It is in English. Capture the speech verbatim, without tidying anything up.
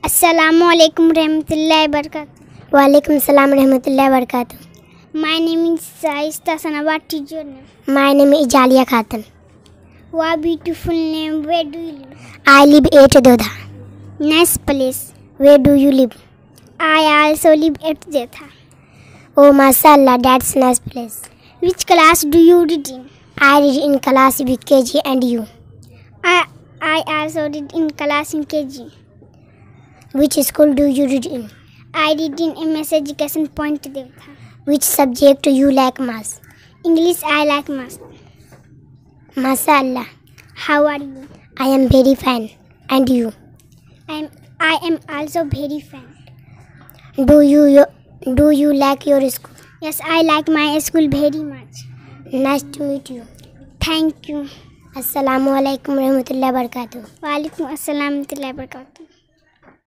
Assalamu alaikum rahmatullahi barakatuh. Wa alaikum salam rahmatullahi barakatuh. My name is Shaista. What is your name? My name is Aaliya Khatun. What beautiful name. Where do you live? I live at Deodha. Nice place. Where do you live? I also live at Deodha. Oh, mashallah, that's nice place. Which class do you read in? I read in class with K G, and you? I I also read in class in K G. Which school do you read in? I read in M S A Education Point Deodha. Which subject you like most? English. I like most. Mashallah. How are you? I am very fine. And you? I am I am also very fine. Do you do you like your school? Yes, I like my school very much. Nice to meet you. Thank you. Assalamu alaikum rahmatullahi barakatuh. Wa alaikum assalam rahmatullahi barakatuh.